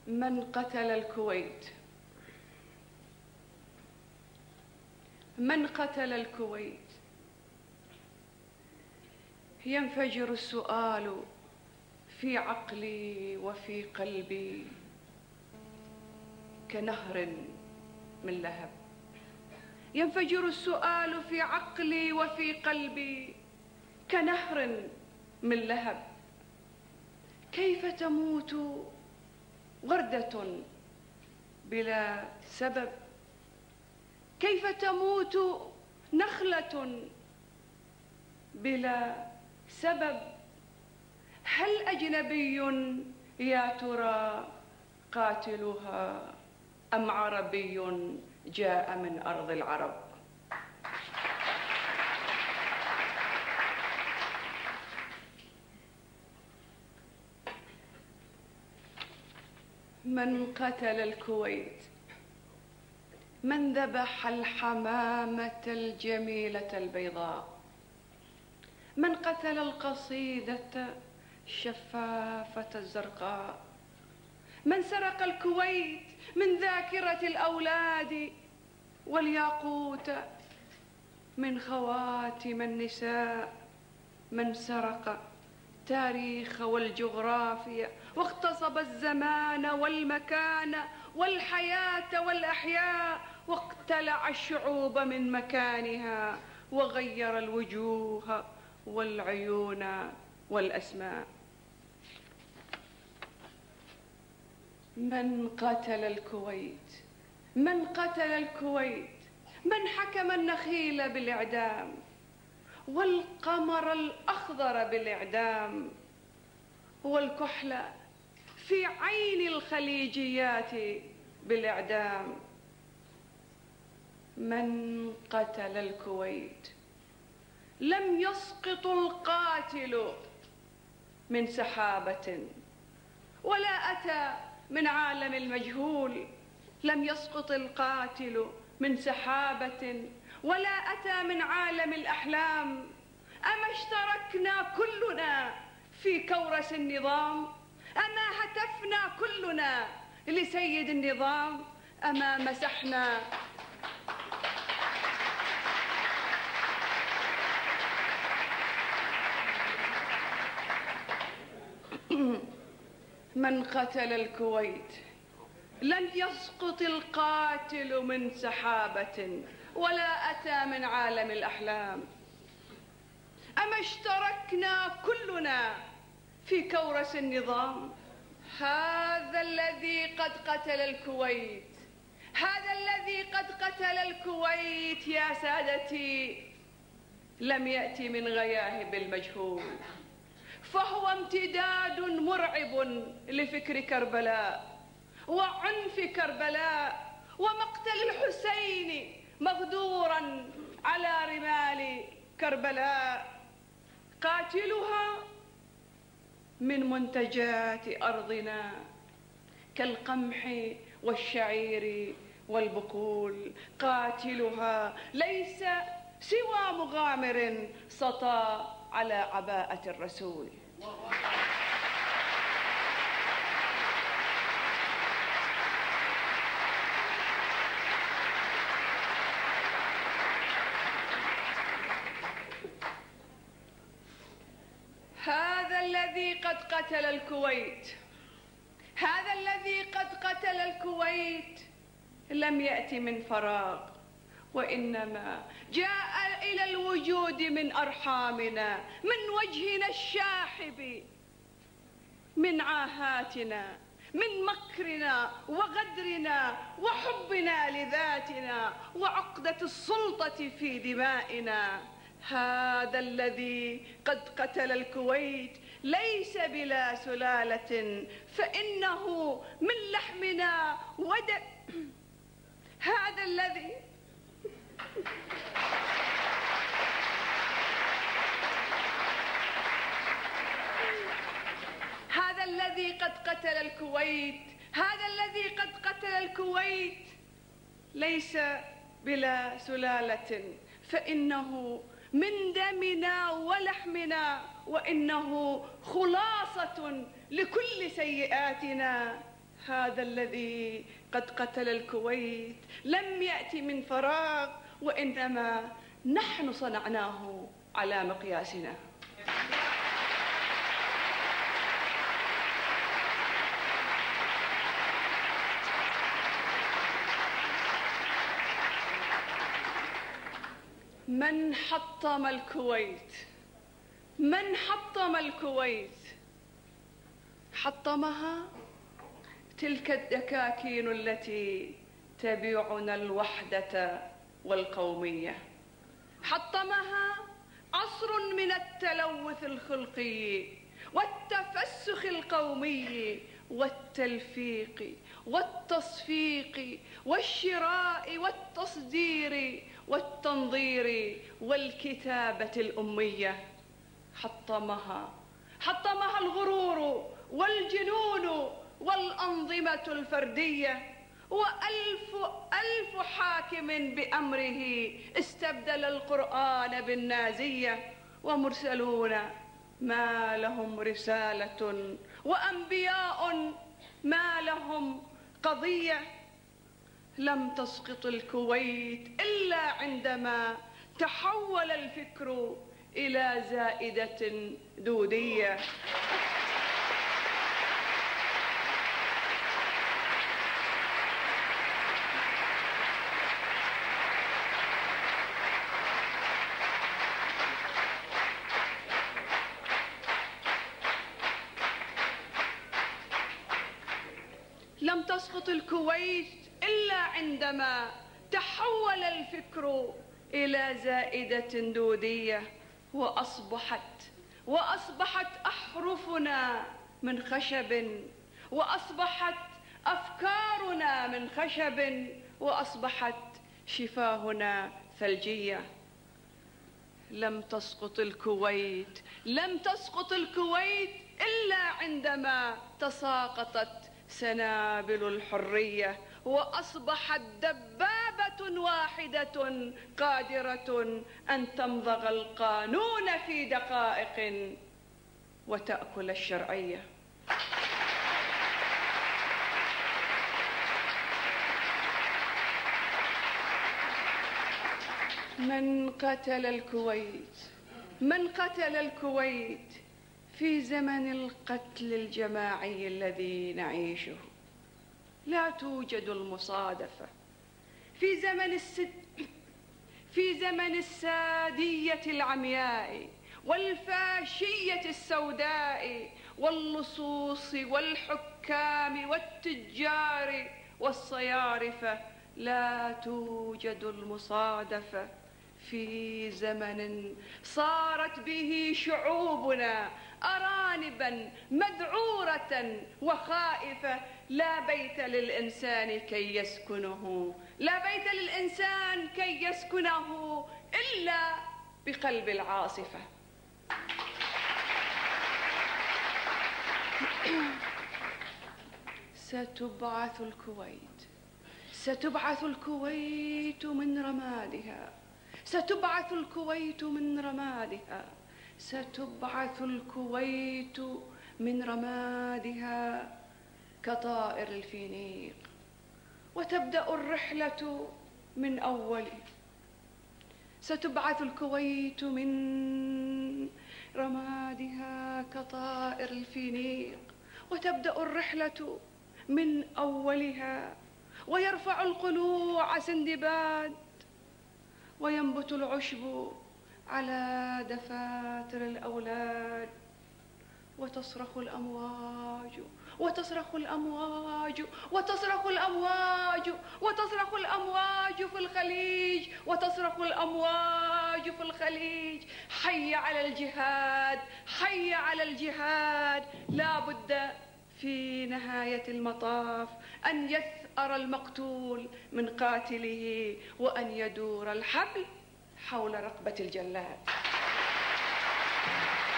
من قتل الكويت؟ من قتل الكويت؟ ينفجر السؤال في عقلي وفي قلبي كنهر من لهب. ينفجر السؤال في عقلي وفي قلبي كنهر من لهب. كيف تموت وردة بلا سبب؟ كيف تموت نخلة بلا سبب؟ هل أجنبي يا ترى قاتلها أم عربي جاء من أرض العرب؟ من قتل الكويت؟ من ذبح الحمامة الجميلة البيضاء؟ من قتل القصيدة الشفافة الزرقاء؟ من سرق الكويت من ذاكرة الأولاد والياقوت من خواتم النساء؟ من سرق التاريخ والجغرافيا واغتصب الزمان والمكان والحياة والأحياء واقتلع الشعوب من مكانها وغير الوجوه والعيون والأسماء؟ من قتل الكويت؟ من قتل الكويت؟ من حكم النخيل بالإعدام والقمر الأخضر بالإعدام والكحل في عين الخليجيات بالإعدام؟ من قتل الكويت؟ لم يسقط القاتل من سحابة ولا أتى من عالم المجهول. لم يسقط القاتل من سحابة ولا أتى من عالم الأحلام. أما اشتركنا كلنا في كورس النظام؟ أما هتفنا كلنا لسيد النظام؟ أما مسحنا من قتل الكويت؟ لن يسقط القاتل من سحابة ولا أتى من عالم الأحلام. أما اشتركنا كلنا في كورس النظام؟ هذا الذي قد قتل الكويت، هذا الذي قد قتل الكويت يا سادتي لم يأتي من غياهب المجهول، فهو امتداد مرعب لفكر كربلاء وعنف كربلاء ومقتل الحسين مغدورا على رمال كربلاء. قاتلها من منتجات أرضنا كالقمح والشعير والبقول. قاتلها ليس سوى مغامر سطى على عباءة الرسول. هذا الذي قد قتل الكويت، هذا الذي قد قتل الكويت لم يأتي من فراغ، وإنما جاء إلى الوجود من أرحامنا، من وجهنا الشاحب، من عاهاتنا، من مكرنا وغدرنا وحبنا لذاتنا وعقدة السلطة في دمائنا. هذا الذي قد قتل الكويت ليس بلا سلالة، فإنه من لحمنا هذا الذي هذا الذي قد قتل الكويت، هذا الذي قد قتل الكويت ليس بلا سلالة، فإنه من دمنا ولحمنا، وإنه خلاصة لكل سيئاتنا. هذا الذي قد قتل الكويت لم يأتي من فراغ، وإنما نحن صنعناه على مقياسنا. من حطم الكويت؟ من حطم الكويت؟ حطمها تلك الدكاكين التي تبيعنا الوحدة والقومية. حطمها عصر من التلوث الخلقي والتفسخ القومي والتلفيق والتصفيق والشراء والتصدير والتنظير والكتابة الأمية. حطمها الغرور والجنون والأنظمة الفردية، ألف حاكم بأمره استبدل القرآن بالنازية، ومرسلون ما لهم رسالة وأنبياء ما لهم قضية. لم تسقط الكويت إلا عندما تحول الفكر إلى زائدة دودية. لم تسقط الكويت إلا عندما تحول الفكر إلى زائدة دودية، وأصبحت أحرفنا من خشب، وأصبحت أفكارنا من خشب، وأصبحت شفاهنا ثلجية. لم تسقط الكويت إلا عندما تساقطت سنابل الحرية، وأصبحت دبابة واحدة قادرة أن تمضغ القانون في دقائق وتأكل الشرعية. من قتل الكويت في زمن القتل الجماعي الذي نعيشه. لا توجد المصادفة. في زمن السادية العمياء والفاشية السوداء واللصوص والحكام والتجار والصيارفة، لا توجد المصادفة. في زمن صارت به شعوبنا أرانبا مذعورة وخائفة، لا بيت للإنسان كي يسكنه إلا بقلب العاصفة. ستبعث الكويت من رمادها. ستبعث الكويت من رمادها كطائر الفينيق، وتبدأ الرحلة من أوله. ستبعث الكويت من رمادها كطائر الفينيق، وتبدأ الرحلة من أولها. ويرفع القلوع سندباد، وينبت العشب على دفاتر الأولاد، وتصرخ الأمواج في الخليج، حي على الجهاد. لا بد في نهاية المطاف أن يثأر المقتول من قاتله، وأن يدور الحبل حول رقبة الجلاد.